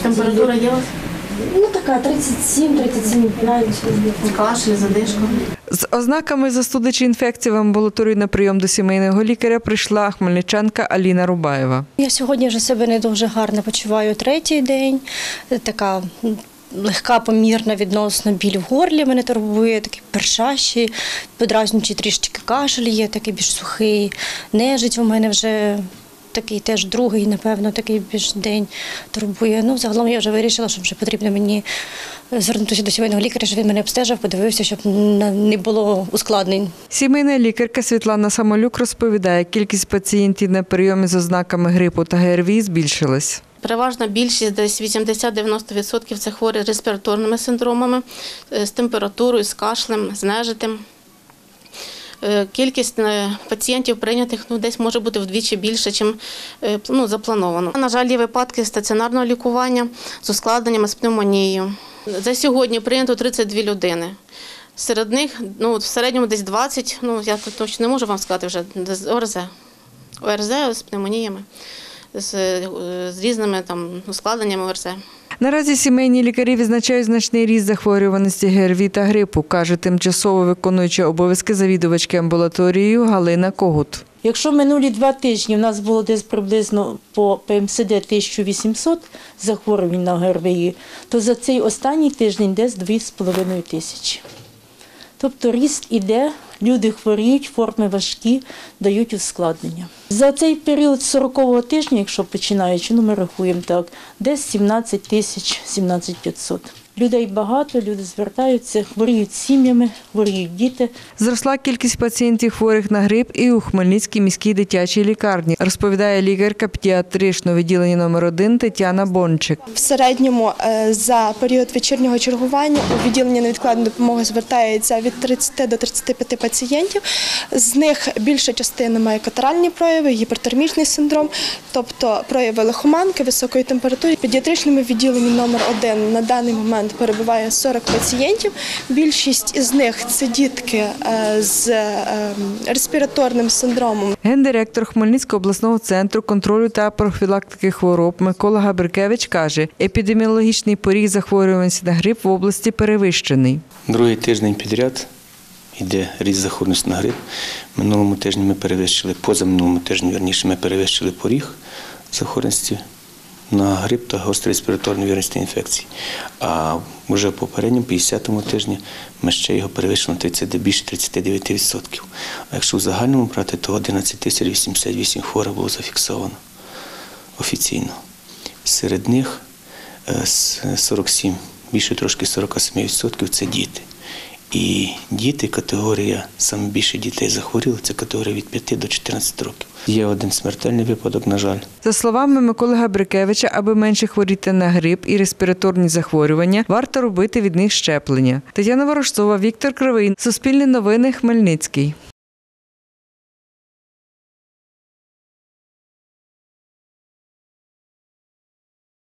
Температура є у вас? Ну така 37-37,5. Кашель, задишка. З ознаками застуди чи інфекції в амбулаторію на прийом до сімейного лікаря прийшла хмельничанка Аліна Рубаєва. Я сьогодні вже себе не дуже гарно почуваю третій день. Така легка, помірна відносно біль в горлі мене турбує, такий першащий, подразнюючий трішечки кашель є, такий більш сухий. Нежить у мене вже такий теж другий, напевно, такий більш день турбує. Ну, загалом я вже вирішила, що вже потрібно мені звернутися до сімейного лікаря, щоб він мене обстежив, подивився, щоб не було ускладнень. Сімейна лікарка Світлана Самолюк розповідає, кількість пацієнтів на прийомі з ознаками грипу та ГРВІ збільшилась. Переважна більшість, десь 80-90% це хворі респіраторними синдромами, з температурою, з кашлем, з нежитим. Кількість пацієнтів прийнятих десь може бути вдвічі більше, ніж заплановано. На жаль, є випадки стаціонарного лікування з ускладненнями з пневмонією. За сьогодні прийнято 32 людини. Серед них в середньому десь 20, я точно не можу вам сказати вже, ОРЗ з пневмоніями, з різними ускладненнями ОРЗ. Наразі сімейні лікарі відзначають значний ріст захворюваності ГРВІ та грипу, каже тимчасово виконуюча обов'язки завідувачки амбулаторією Галина Когут. Якщо минулі 2 тижні в нас було десь приблизно по ПМСД 1800 захворювань на ГРВІ, то за цей останній тиждень десь 2500. Тобто ріст іде, люди хворіють, форми важкі, дають ускладнення. За цей період 40-го тижня, якщо починаючи, ми рахуємо так, десь 17 тисяч, 17 500. Людей багато, люди звертаються, хворіють сім'ями, хворіють діти. Зросла кількість пацієнтів хворих на грип і у Хмельницькій міській дитячій лікарні, розповідає лікарка педіатричного відділення номер 1 Тетяна Бончик. В середньому за період вечірнього чергування у відділення невідкладної допомоги звертається від 30 до 35 пацієнтів. З них більша частина має катаральні прояви, гіпертермічний синдром, тобто прояви лихоманки, високої температури. В педіатричному відділенні номер 1 на даний момент перебуває 40 пацієнтів. Більшість із них – це дітки з респіраторним синдромом. Гендиректор Хмельницького обласного центру контролю та профілактики хвороб Микола Габрикевич каже, епідеміологічний поріг захворюваності на грип в області перевищений. Другий тиждень підряд йде ріст захворюваності на грип. Минулому тижні ми перевищили, позаминулому тижні, ми перевищили поріг захворюваності на грип та гострі респіраторні вірусні інфекції. А вже в попередньому, 50-му тижні, ми ще його перевищили на більше 39%. А якщо в загальному брати, то 11 088 хворих було зафіксовано офіційно. Серед них 47, більше трошки 47% – це діти. І діти, категорія, саме більше дітей захворіли, це категорія від 5 до 14 років. Є один смертельний випадок, на жаль. За словами Миколи Габрикевича, аби менше хворіти на грип і респіраторні захворювання, варто робити від них щеплення. Тетяна Ворожцова, Віктор Кривий. Суспільне новини, Хмельницький.